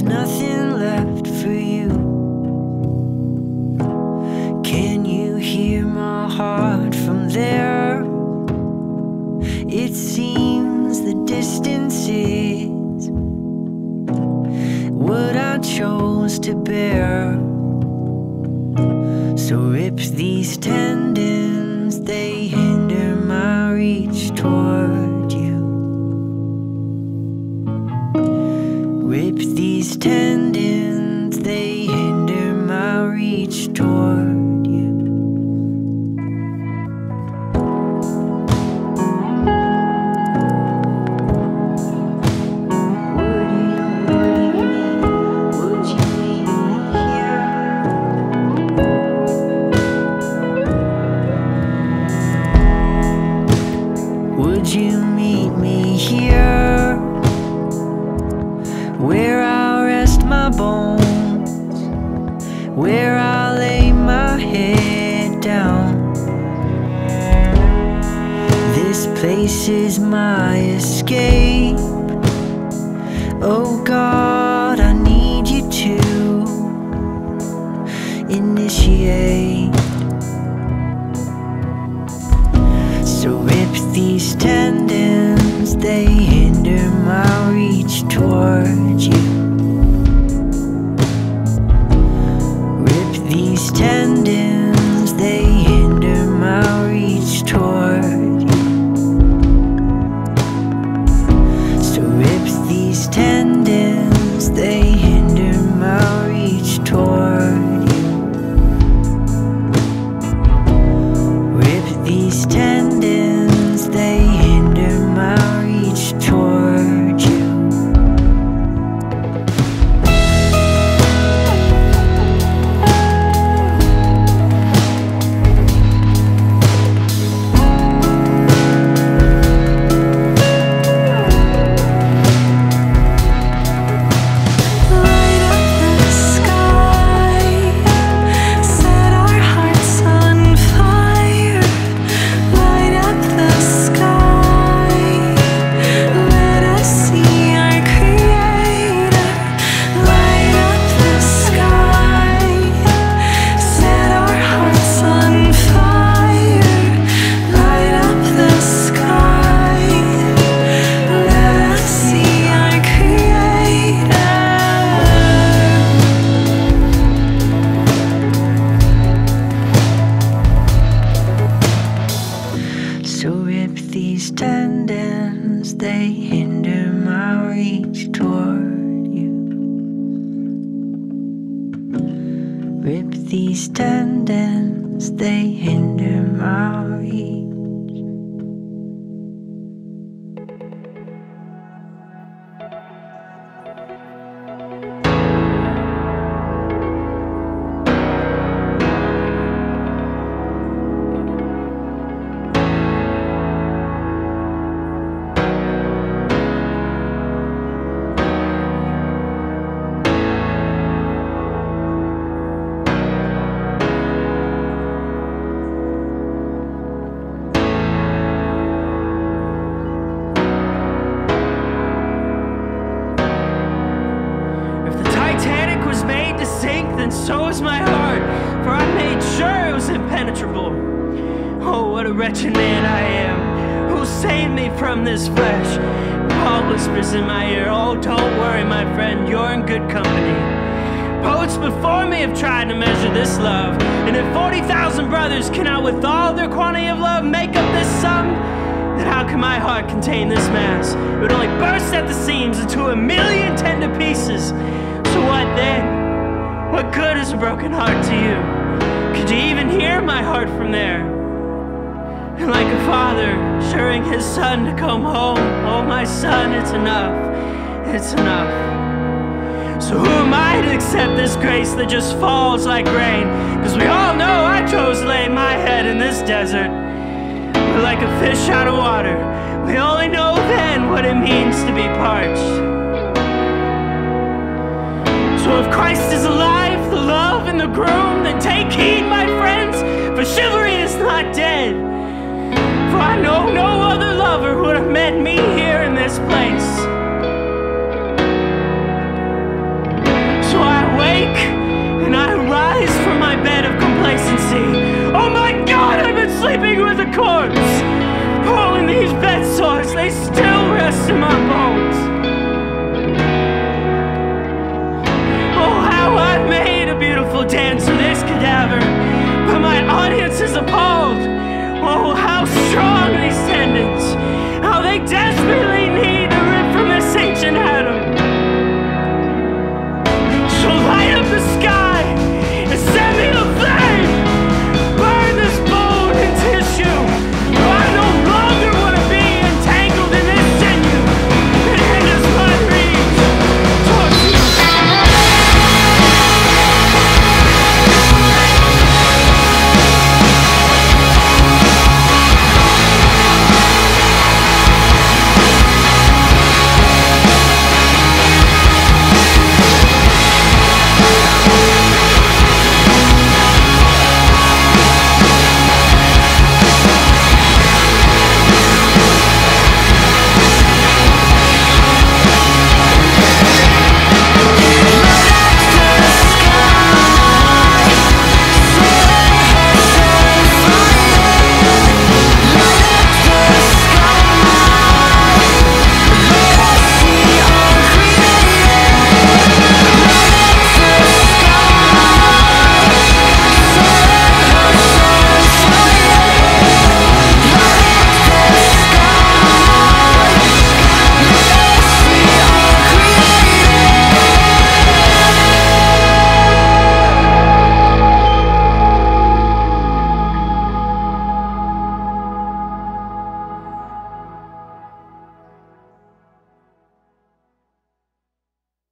nothing left for you. Can you hear my heart from there? It seems the distance is what I chose to bear. So rip these tendons, they hinder my reach toward you. Rip these tendons, they hinder my reach toward you. Would you meet me here? Would you meet me here, where I'll rest my bones, where I'll lay my head down? This place is my escape. Oh God, I need you to initiate. So rip these tendons, they hinder my reach toward you. Rip these tendons, they hinder my reach toward you. So rip these tendons, they hinder my reach toward you. Rip these tendons, they hinder my reach toward you. So rip these tendons, they hinder my reach toward you. Rip these tendons, they hinder my reach. And so is my heart, for I made sure it was impenetrable. Oh, what a wretched man I am. Who saved me from this flesh? Paul whispers in my ear, oh, don't worry, my friend, you're in good company. Poets before me have tried to measure this love, and if 40,000 brothers cannot with all their quantity of love make up this sum, then how can my heart contain this mass? It would only burst at the seams into 1,000,000 tender pieces. So what then? What good is a broken heart to you? Could you even hear my heart from there? And like a father assuring his son to come home, oh my son, it's enough, it's enough. So who am I to accept this grace that just falls like rain? Cause we all know I chose to lay my head in this desert. But like a fish out of water, we only know then what it means to be parched. So if Christ is alive, the love and the groom, then take heed, my friends, for chivalry is not dead. For I know no other lover who would have met me here in this place.